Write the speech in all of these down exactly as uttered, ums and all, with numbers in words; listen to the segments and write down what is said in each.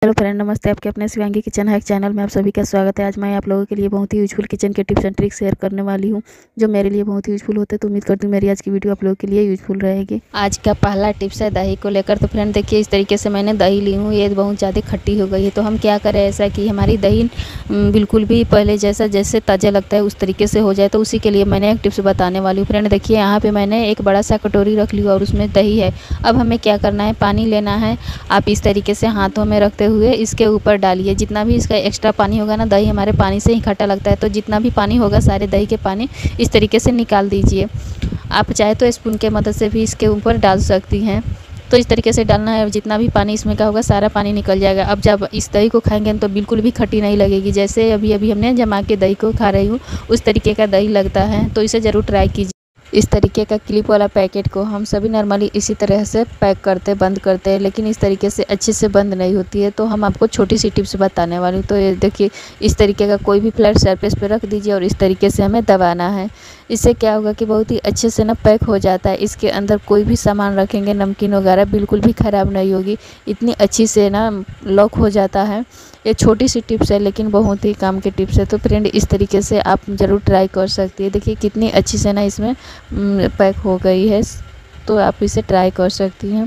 Hello friend, नमस्ते। आपके अपने शिवांगी किचन हैक चैनल में आप सभी का स्वागत है। आज मैं आप लोगों के लिए बहुत ही यूजफुल किचन के टिप्स एंड ट्रिक्स शेयर करने वाली हूं, जो मेरे लिए बहुत ही यूजफुल होते हैं। तो उम्मीद करती हूँ मेरी आज की वीडियो आप लोगों के लिए यूजफुल रहेगी। आज का पहला टिप्स है दही को लेकर। तो फ्रेंड देखिए, इस तरीके से मैंने दही ली हूँ। ये बहुत ज़्यादा खट्टी हो गई है, तो हम क्या करें ऐसा कि हमारी दही बिल्कुल भी पहले जैसा जैसे ताज़ा लगता है उस तरीके से हो जाए। तो उसी के लिए मैंने एक टिप्स बताने वाली हूँ। फ्रेंड देखिए, यहाँ पर मैंने एक बड़ा सा कटोरी रख ली और उसमें दही है। अब हमें क्या करना है, पानी लेना है। आप इस तरीके से हाथों में रखते हुए इसके ऊपर डालिए। जितना भी इसका एक्स्ट्रा पानी होगा ना, दही हमारे पानी से ही खट्टा लगता है, तो जितना भी पानी होगा सारे दही के पानी इस तरीके से निकाल दीजिए। आप चाहे तो स्पून के मदद से भी इसके ऊपर डाल सकती हैं। तो इस तरीके से डालना है और जितना भी पानी इसमें का होगा सारा पानी निकल जाएगा। अब जब इस दही को खाएंगे तो बिल्कुल भी खट्टी नहीं लगेगी। जैसे अभी अभी हमने जमा के दही को खा रही हूँ उस तरीके का दही लगता है। तो इसे ज़रूर ट्राई कीजिए। इस तरीके का क्लिप वाला पैकेट को हम सभी नॉर्मली इसी तरह से पैक करते बंद करते हैं, लेकिन इस तरीके से अच्छे से बंद नहीं होती है। तो हम आपको छोटी सी टिप्स बताने वाली हूँ। तो ये देखिए, इस तरीके का कोई भी फ्लैट सरफेस पे रख दीजिए और इस तरीके से हमें दबाना है। इससे क्या होगा कि बहुत ही अच्छे से ना पैक हो जाता है। इसके अंदर कोई भी सामान रखेंगे, नमकीन वगैरह, बिल्कुल भी ख़राब नहीं होगी। इतनी अच्छी से ना लॉक हो जाता है। ये छोटी सी टिप्स है लेकिन बहुत ही काम की टिप्स है। तो फ्रेंड इस तरीके से आप ज़रूर ट्राई कर सकती है। देखिए कितनी अच्छी से ना इसमें पैक हो गई है, तो आप इसे ट्राई कर सकती हैं।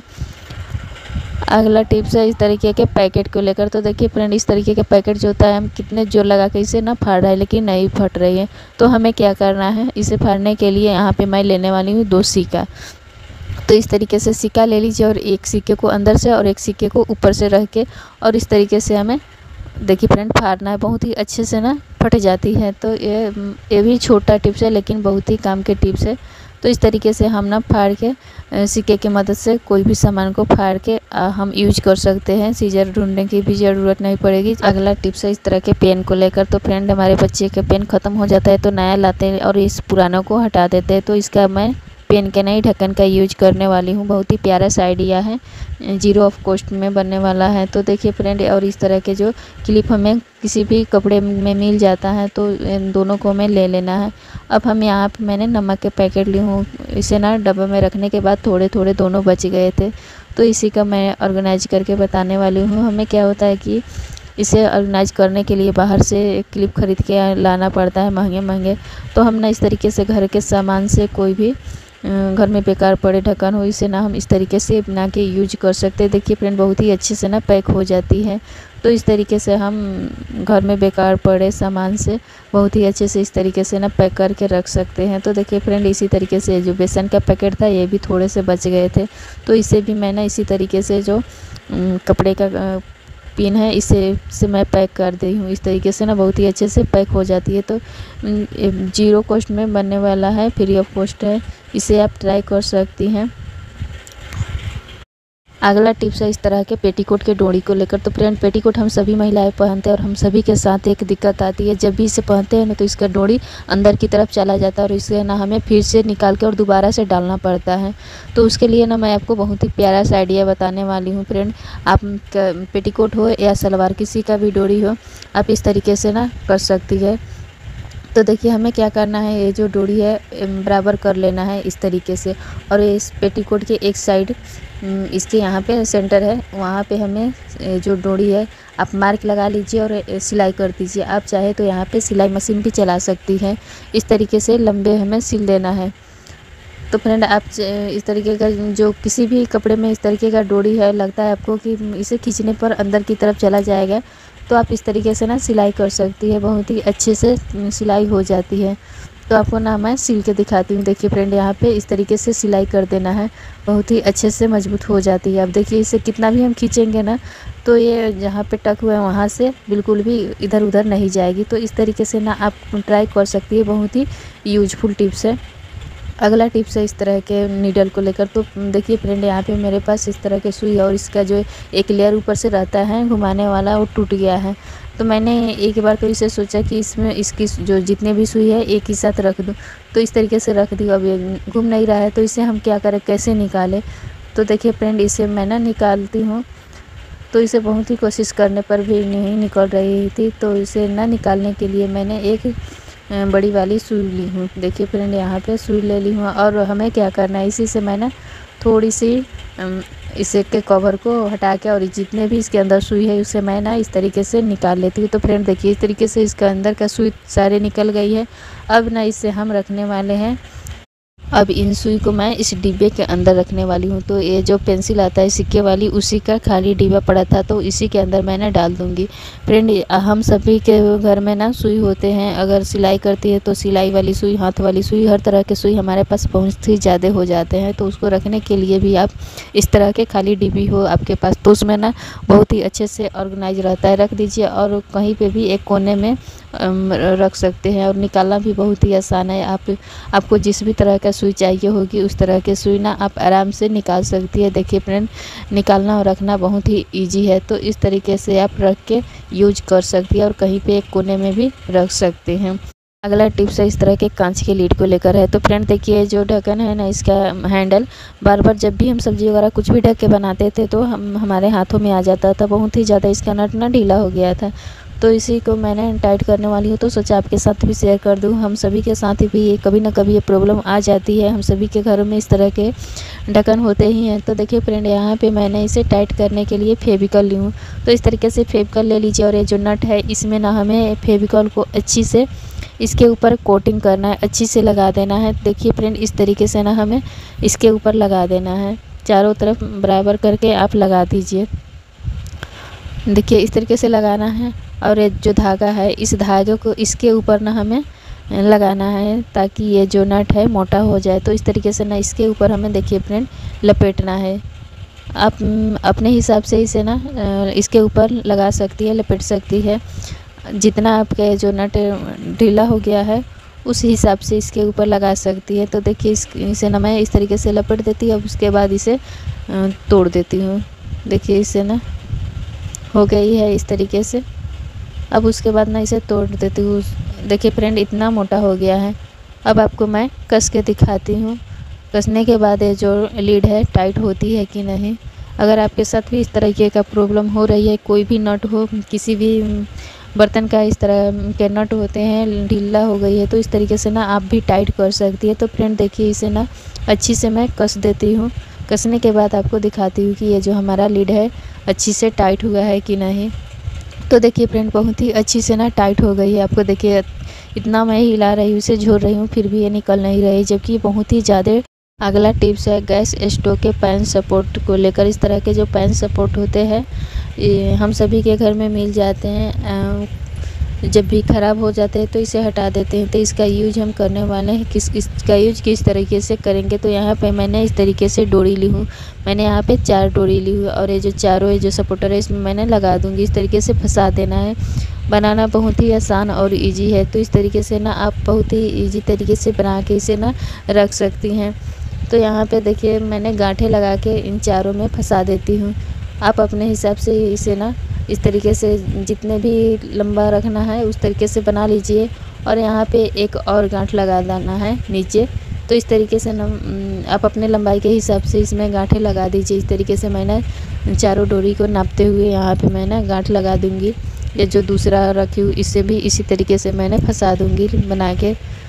अगला टिप्स है इस तरीके के पैकेट को लेकर। तो देखिए फ्रेंड, इस तरीके के पैकेट जो होता है, हम कितने जोर लगा के इसे ना फाड़ रहे हैं लेकिन नहीं फट रही है। तो हमें क्या करना है, इसे फाड़ने के लिए यहाँ पे मैं लेने वाली हूँ दो सिक्का। तो इस तरीके से सिक्का ले लीजिए और एक सिक्के को अंदर से और एक सिक्के को ऊपर से रख के और इस तरीके से हमें देखिए फ्रेंड फाड़ना है। बहुत ही अच्छे से ना फट जाती है। तो ये ये भी छोटा टिप्स है लेकिन बहुत ही काम के टिप्स है। तो इस तरीके से हम ना फाड़ के सिक्के की मदद से कोई भी सामान को फाड़ के हम यूज कर सकते हैं। सीजर ढूंढने की भी ज़रूरत नहीं पड़ेगी। अगला टिप्स है इस तरह के पेन को लेकर। तो फ्रेंड हमारे बच्चे के पेन ख़त्म हो जाता है तो नया लाते हैं और इस पुरानों को हटा देते हैं। तो इसका मैं पेन के नई ढक्कन का यूज करने वाली हूँ। बहुत ही प्यारा सा आइडिया है, जीरो ऑफ कॉस्ट में बनने वाला है। तो देखिए फ्रेंड, और इस तरह के जो क्लिप हमें किसी भी कपड़े में मिल जाता है तो इन दोनों को हमें ले लेना है। अब हम यहाँ पे मैंने नमक के पैकेट ली हूँ। इसे ना डब्बे में रखने के बाद थोड़े थोड़े दोनों बच गए थे, तो इसी का मैं ऑर्गेनाइज करके बताने वाली हूँ। हमें क्या होता है कि इसे ऑर्गेनाइज करने के लिए बाहर से एक क्लिप ख़रीद के लाना पड़ता है महंगे महंगे। तो हम ना इस तरीके से घर के सामान से कोई भी घर में बेकार पड़े ढक्कन हो, इसे ना हम इस तरीके से बना के यूज कर सकते हैं। देखिए फ्रेंड, बहुत ही अच्छे से ना पैक हो जाती है। तो इस तरीके से हम घर में बेकार पड़े सामान से बहुत ही अच्छे से इस तरीके से ना पैक करके रख सकते हैं। तो देखिए फ्रेंड, इसी तरीके से जो बेसन का पैकेट था ये भी थोड़े से बच गए थे, तो इसे भी मैं ना इसी तरीके से जो कपड़े का पिन है इसे से मैं पैक कर दी हूँ। इस तरीके से ना बहुत ही अच्छे से पैक हो जाती है। तो जीरो कॉस्ट में बनने वाला है, फ्री ऑफ कॉस्ट है। इसे आप ट्राई कर सकती हैं। अगला टिप्स है इस तरह के पेटीकोट के डोरी को लेकर। तो फ्रेंड, पेटीकोट हम सभी महिलाएं पहनते हैं और हम सभी के साथ एक दिक्कत आती है, जब भी इसे पहनते हैं ना तो इसका डोरी अंदर की तरफ चला जाता है और इसे ना हमें फिर से निकाल के और दोबारा से डालना पड़ता है। तो उसके लिए ना मैं आपको बहुत ही प्यारा सा आइडिया बताने वाली हूँ। फ्रेंड, आप पेटीकोट हो या सलवार किसी का भी डोरी हो, आप इस तरीके से ना कर सकती है। तो देखिए हमें क्या करना है, ये जो डोरी है बराबर कर लेना है इस तरीके से, और इस पेटीकोट के एक साइड इसके यहाँ पे सेंटर है, वहाँ पे हमें जो डोरी है आप मार्क लगा लीजिए और सिलाई कर दीजिए। आप चाहे तो यहाँ पे सिलाई मशीन भी चला सकती हैं। इस तरीके से लंबे हमें सिल देना है। तो फ्रेंड, आप इस तरीके का जो किसी भी कपड़े में इस तरीके का डोरी है, लगता है आपको कि इसे खींचने पर अंदर की तरफ चला जाएगा, तो आप इस तरीके से ना सिलाई कर सकती है। बहुत ही अच्छे से सिलाई हो जाती है। तो आपको ना मैं सिल के दिखाती हूँ। देखिए फ्रेंड, यहाँ पे इस तरीके से सिलाई कर देना है, बहुत ही अच्छे से मजबूत हो जाती है। अब देखिए इसे कितना भी हम खींचेंगे ना तो ये जहाँ पे टक हुआ है वहाँ से बिल्कुल भी इधर उधर नहीं जाएगी। तो इस तरीके से ना आप ट्राई कर सकती है। बहुत ही यूजफुल टिप्स है। अगला टिप्स है इस तरह के नीडल को लेकर। तो देखिए फ्रेंड, यहाँ पे मेरे पास इस तरह के सुई है और इसका जो एक लेयर ऊपर से रहता है घुमाने वाला, वो टूट गया है। तो मैंने एक बार तो इसे सोचा कि इसमें इसकी जो जितने भी सुई है एक ही साथ रख दूँ, तो इस तरीके से रख दी। अब ये घूम नहीं रहा है, तो इसे हम क्या करें, कैसे निकालें। तो देखिए फ्रेंड, इसे मैं ना निकालती हूँ, तो इसे बहुत ही कोशिश करने पर भी नहीं निकल रही थी। तो इसे ना निकालने के लिए मैंने एक बड़ी वाली सुई ली हूँ। देखिए फ्रेंड, यहाँ पे सुई ले ली हूँ और हमें क्या करना है, इसी से मैं ना थोड़ी सी इसे के कवर को हटा के और जितने भी इसके अंदर सुई है उसे मैं ना इस तरीके से निकाल लेती हूँ। तो फ्रेंड देखिए इस तरीके से इसके अंदर का सुई सारे निकल गई है। अब ना इसे हम रखने वाले हैं। अब इन सुई को मैं इस डिब्बे के अंदर रखने वाली हूँ। तो ये जो पेंसिल आता है सिक्के वाली, उसी का खाली डिब्बा पड़ा था, तो इसी के अंदर मैंने डाल दूँगी। फ्रेंड हम सभी के घर में ना सुई होते हैं। अगर सिलाई करती है तो सिलाई वाली सुई, हाथ वाली सुई, हर तरह के सुई हमारे पास बहुत ही ज़्यादा हो जाते हैं। तो उसको रखने के लिए भी आप इस तरह के खाली डिब्बी हो आपके पास, तो उसमें ना बहुत ही अच्छे से ऑर्गेनाइज रहता है। रख दीजिए और कहीं पर भी एक कोने में रख सकते हैं और निकालना भी बहुत ही आसान है। आप आपको जिस भी तरह का सुई चाहिए होगी उस तरह के सुई ना आप आराम से निकाल सकती है। देखिए फ्रेंड, निकालना और रखना बहुत ही इजी है। तो इस तरीके से आप रख के यूज कर सकती है और कहीं पे एक कोने में भी रख सकते हैं। अगला टिप्स है इस तरह के कांच के लीड को लेकर है। तो फ्रेंड देखिए जो ढक्कन है ना, इसका हैंडल बार बार जब भी हम सब्जी वगैरह कुछ भी ढक के बनाते थे तो हम हमारे हाथों में आ जाता था। बहुत ही ज़्यादा इसका नट ना ढीला हो गया था। तो इसी को मैंने टाइट करने वाली हूँ, तो सोचा आपके साथ भी शेयर कर दूँ। हम सभी के साथ भी ये कभी ना कभी ये प्रॉब्लम आ जाती है। हम सभी के घरों में इस तरह के ढक्कन होते ही हैं। तो देखिए फ्रेंड, यहाँ पे मैंने इसे टाइट करने के लिए फेविकॉल ली हूँ। तो इस तरीके से फेविकॉल ले लीजिए और ये जो नट है इसमें ना हमें फेविकॉल को अच्छी से इसके ऊपर कोटिंग करना है, अच्छी से लगा देना है। देखिए फ्रेंड, इस तरीके से ना हमें इसके ऊपर लगा देना है। चारों तरफ बराबर करके आप लगा दीजिए। देखिए इस तरीके से लगाना है और ये जो धागा है इस धागे को इसके ऊपर ना हमें लगाना है ताकि ये जो नट है मोटा हो जाए। तो इस तरीके से ना इसके ऊपर हमें देखिए फ्रेंड लपेटना है। आप अपने हिसाब से इसे ना इसके ऊपर लगा सकती है, लपेट सकती है। जितना आपके जो नट ढीला हो गया है उस हिसाब से इसके ऊपर लगा सकती है। तो देखिए इस इसे ना मैं इस तरीके से लपेट देती हूँ। अब उसके बाद इसे तोड़ देती हूँ। देखिए इसे ना हो गई है इस तरीके से। अब उसके बाद ना इसे तोड़ देती हूँ। देखिए फ्रेंड, इतना मोटा हो गया है। अब आपको मैं कस के दिखाती हूँ। कसने के बाद ये जो लीड है टाइट होती है कि नहीं। अगर आपके साथ भी इस तरीके का प्रॉब्लम हो रही है, कोई भी नट हो, किसी भी बर्तन का इस तरह के नट होते हैं ढीला हो गई है, तो इस तरीके से ना आप भी टाइट कर सकती है। तो फ्रेंड देखिए इसे ना अच्छी से मैं कस देती हूँ। कसने के बाद आपको दिखाती हूँ कि ये जो हमारा लीड है अच्छी से टाइट हुआ है कि नहीं। तो देखिए फ्रेंड, बहुत ही अच्छी से ना टाइट हो गई है। आपको देखिए इतना मैं हिला रही हूँ, इसे झोर रही हूँ, फिर भी ये निकल नहीं रही, जबकि बहुत ही ज़्यादा। अगला टिप्स है गैस स्टोव के पैन सपोर्ट को लेकर। इस तरह के जो पैन सपोर्ट होते हैं ये हम सभी के घर में मिल जाते हैं। जब भी ख़राब हो जाते हैं तो इसे हटा देते हैं। तो इसका यूज हम करने वाले हैं। किस इसका यूज किस तरीके से करेंगे, तो यहाँ पे मैंने इस तरीके से डोरी ली हूँ। मैंने यहाँ पे चार डोरी ली हुई और ये जो चारों ये जो सपोर्टर है इसमें मैंने लगा दूँगी। इस तरीके से फंसा देना है। बनाना बहुत ही आसान और इजी है। तो इस तरीके से ना आप बहुत ही इजी तरीके से बना के इसे ना रख सकती हैं। तो यहाँ पे देखिए मैंने गांठें लगा के इन चारों में फंसा देती हूँ। आप अपने हिसाब से इसे ना इस तरीके से जितने भी लंबा रखना है उस तरीके से बना लीजिए। और यहाँ पे एक और गांठ लगा देना है नीचे। तो इस तरीके से ना आप अपने लंबाई के हिसाब से इसमें गांठें लगा दीजिए। इस तरीके से मैंने चारों डोरी को नापते हुए यहाँ पे मैंने गांठ लगा दूँगी। ये जो दूसरा रखी हूँ इसे भी इसी तरीके से मैंने फंसा दूँगी बना के।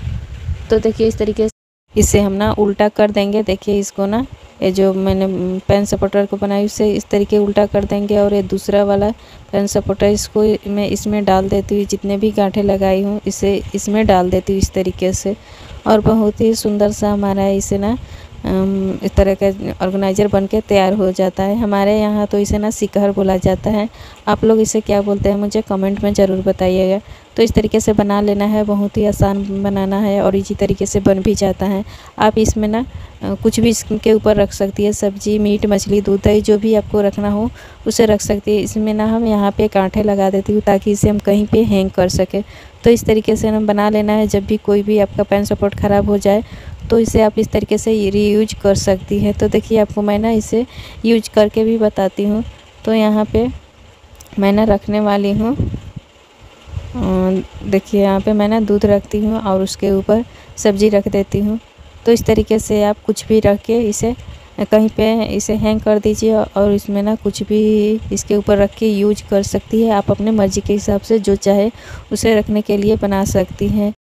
तो देखिए इस तरीके से इसे हम ना उल्टा कर देंगे। देखिए इसको ना ये जो मैंने पेन सपोर्टर को बनाई उसे इस तरीके उल्टा कर देंगे और ये दूसरा वाला पेन सपोर्टर इसको मैं इसमें डाल देती हूँ। जितने भी गांठें लगाई हूँ इसे इसमें डाल देती हूँ इस तरीके से। और बहुत ही सुंदर सा हमारा इसे ना इस तरह का ऑर्गेनाइज़र बन के तैयार हो जाता है। हमारे यहाँ तो इसे ना सिकहर बोला जाता है। आप लोग इसे क्या बोलते हैं मुझे कमेंट में ज़रूर बताइएगा। तो इस तरीके से बना लेना है। बहुत ही आसान बनाना है और इसी तरीके से बन भी जाता है। आप इसमें ना कुछ भी इसके ऊपर रख सकती है, सब्जी, मीट, मछली, दूध, दही जो भी आपको रखना हो उसे रख सकती है। इसमें ना हम यहाँ पे गांठें लगा देती हूँ ताकि इसे हम कहीं पे हैंग कर सके। तो इस तरीके से हम बना लेना है। जब भी कोई भी आपका पेन सपोर्ट ख़राब हो जाए तो इसे आप इस तरीके से रीयूज कर सकती है। तो देखिए आपको मैं ना इसे यूज करके भी बताती हूँ। तो यहाँ पे मैं ना रखने वाली हूँ, देखिए यहाँ पे मैं ना दूध रखती हूँ और उसके ऊपर सब्जी रख देती हूँ। तो इस तरीके से आप कुछ भी रख के इसे कहीं पे इसे हैंग कर दीजिए और इसमें ना कुछ भी इसके ऊपर रख के यूज कर सकती है। आप अपने मर्ज़ी के हिसाब से जो चाहे उसे रखने के लिए बना सकती हैं।